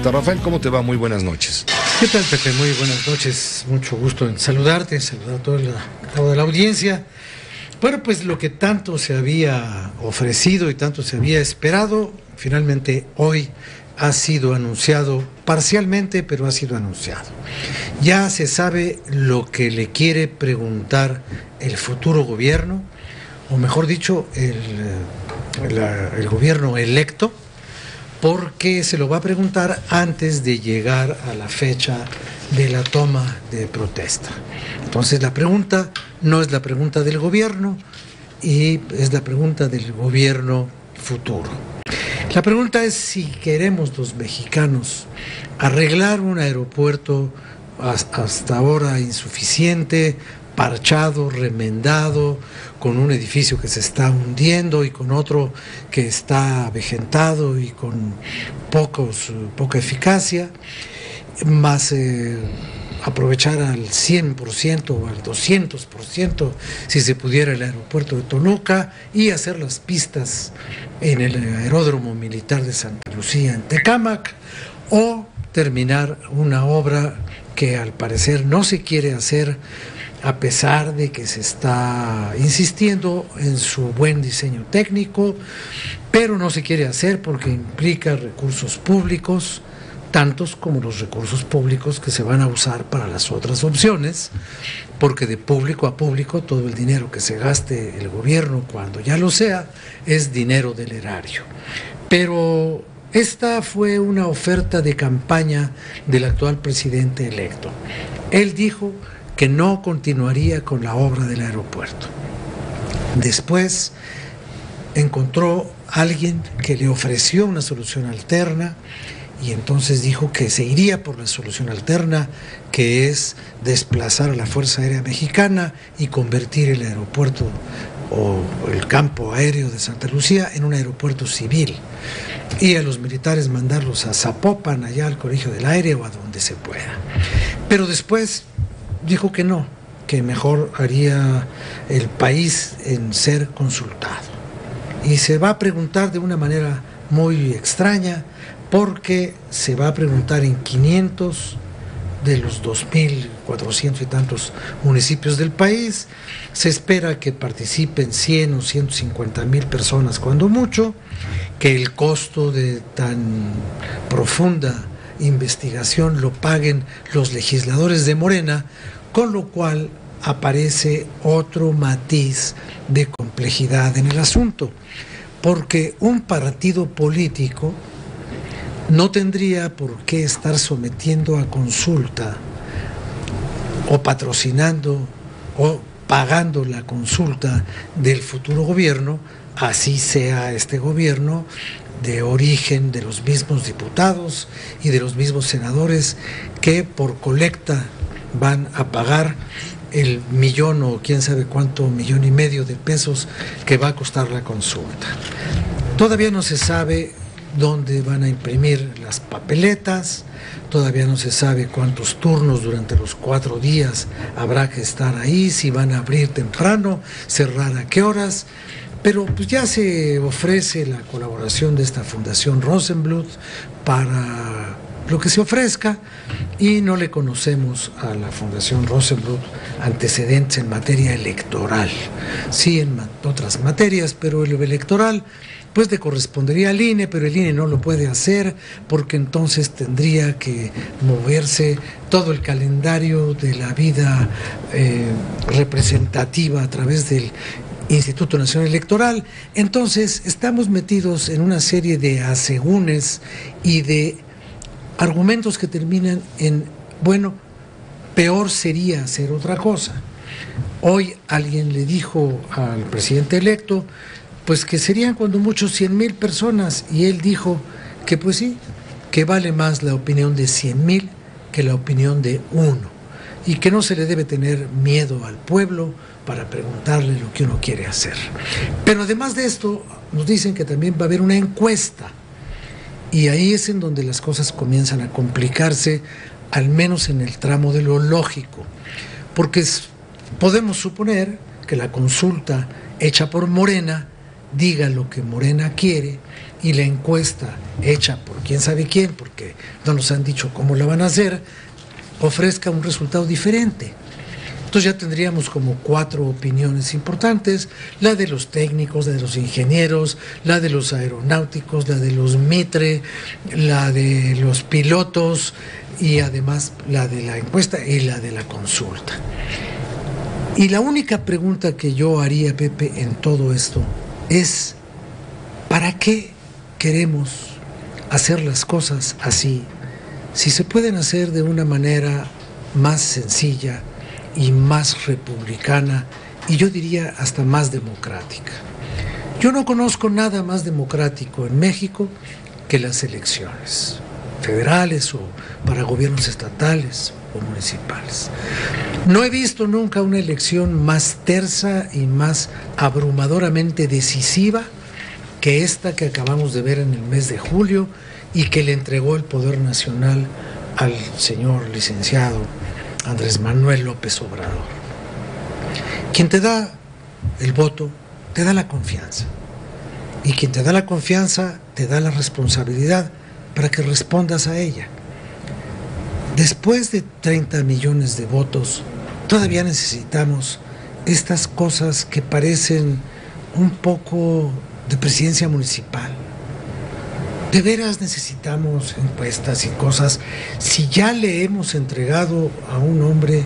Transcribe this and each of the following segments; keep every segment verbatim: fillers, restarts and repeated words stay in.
Consulta. Rafael, ¿cómo te va? Muy buenas noches. ¿Qué tal, Pepe? Muy buenas noches. Mucho gusto en saludarte, saludar a toda la, toda la audiencia. Bueno, pues lo que tanto se había ofrecido y tanto se había esperado, finalmente hoy ha sido anunciado parcialmente, pero ha sido anunciado. Ya se sabe lo que le quiere preguntar el futuro gobierno, o mejor dicho, el, la, el gobierno electo, porque se lo va a preguntar antes de llegar a la fecha de la toma de protesta. Entonces la pregunta no es la pregunta del gobierno y es la pregunta del gobierno futuro. La pregunta es si queremos los mexicanos arreglar un aeropuerto hasta ahora insuficiente, parchado, remendado, con un edificio que se está hundiendo y con otro que está avejentado y con pocos, poca eficacia, más eh, aprovechar al cien por ciento o al doscientos por ciento si se pudiera el aeropuerto de Toluca y hacer las pistas en el aeródromo militar de Santa Lucía en Tecámac, o terminar una obra que al parecer no se quiere hacer a pesar de que se está insistiendo en su buen diseño técnico, pero no se quiere hacer porque implica recursos públicos, tantos como los recursos públicos que se van a usar para las otras opciones, porque de público a público todo el dinero que se gaste el gobierno, cuando ya lo sea, es dinero del erario. Pero esta fue una oferta de campaña del actual presidente electo. Él dijo que no continuaría con la obra del aeropuerto. Después encontró a alguien que le ofreció una solución alterna y entonces dijo que se iría por la solución alterna, que es desplazar a la Fuerza Aérea Mexicana y convertir el aeropuerto o el campo aéreo de Santa Lucía en un aeropuerto civil y a los militares mandarlos a Zapopan, allá al Colegio del Aire o a donde se pueda. Pero después dijo que no, que mejor haría el país en ser consultado. Y se va a preguntar de una manera muy extraña, porque se va a preguntar en quinientos de los dos mil cuatrocientos y tantos municipios del país. Se espera que participen cien o ciento cincuenta mil personas cuando mucho, que el costo de tan profunda investigación lo paguen los legisladores de Morena, con lo cual aparece otro matiz de complejidad en el asunto, porque un partido político no tendría por qué estar sometiendo a consulta o patrocinando o pagando la consulta del futuro gobierno, así sea este gobierno de origen de los mismos diputados y de los mismos senadores que por colecta van a pagar el millón o quién sabe cuánto, millón y medio de pesos que va a costar la consulta. Todavía no se sabe dónde van a imprimir las papeletas, todavía no se sabe cuántos turnos durante los cuatro días habrá que estar ahí, si van a abrir temprano, cerrar a qué horas, pero pues ya se ofrece la colaboración de esta Fundación Rosenbluth para lo que se ofrezca, y no le conocemos a la Fundación Rosenbluth antecedentes en materia electoral, sí en otras materias, pero el electoral pues le correspondería al I N E, pero el I N E no lo puede hacer porque entonces tendría que moverse todo el calendario de la vida eh, representativa a través del Instituto Nacional Electoral. Entonces estamos metidos en una serie de asegúnes y de argumentos que terminan en, bueno, peor sería hacer otra cosa. Hoy alguien le dijo al presidente electo pues que serían cuando mucho cien mil personas, y él dijo que pues sí, que vale más la opinión de cien mil que la opinión de uno, y que no se le debe tener miedo al pueblo para preguntarle lo que uno quiere hacer. Pero además de esto, nos dicen que también va a haber una encuesta, y ahí es en donde las cosas comienzan a complicarse, al menos en el tramo de lo lógico, porque podemos suponer que la consulta hecha por Morena diga lo que Morena quiere y la encuesta hecha por quién sabe quién, porque no nos han dicho cómo la van a hacer, ofrezca un resultado diferente. Entonces ya tendríamos como cuatro opiniones importantes: la de los técnicos, la de los ingenieros, la de los aeronáuticos, la de los Mitre, la de los pilotos y además la de la encuesta y la de la consulta. Y la única pregunta que yo haría, Pepe, en todo esto es: ¿para qué queremos hacer las cosas así si se pueden hacer de una manera más sencilla y más republicana, y yo diría hasta más democrática? Yo no conozco nada más democrático en México que las elecciones federales o para gobiernos estatales o municipales. No he visto nunca una elección más tersa y más abrumadoramente decisiva que esta que acabamos de ver en el mes de julio y que le entregó el poder nacional al señor licenciado Andrés Manuel López Obrador. Quien te da el voto, te da la confianza. Y quien te da la confianza, te da la responsabilidad para que respondas a ella. Después de treinta millones de votos, todavía necesitamos estas cosas que parecen un poco de presidencia municipal. ¿De veras necesitamos encuestas y cosas? Si ya le hemos entregado a un hombre,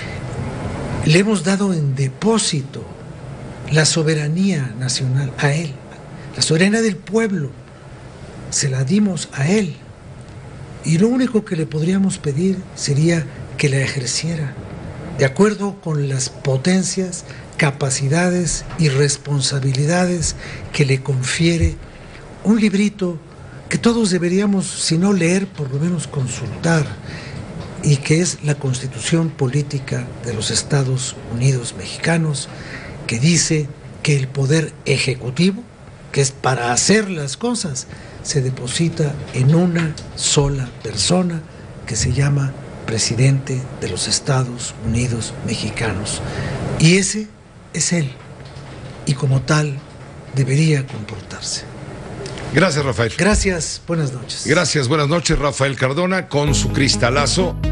le hemos dado en depósito la soberanía nacional a él, la soberanía del pueblo, se la dimos a él. Y lo único que le podríamos pedir sería que la ejerciera, de acuerdo con las potencias, capacidades y responsabilidades que le confiere un librito que todos deberíamos, si no leer, por lo menos consultar, y que es la Constitución Política de los Estados Unidos Mexicanos, que dice que el poder ejecutivo, que es para hacer las cosas, se deposita en una sola persona que se llama presidente de los Estados Unidos Mexicanos. Y ese es él, y como tal debería comportarse. Gracias, Rafael. Gracias, buenas noches. Gracias, buenas noches, Rafael Cardona, con su cristalazo.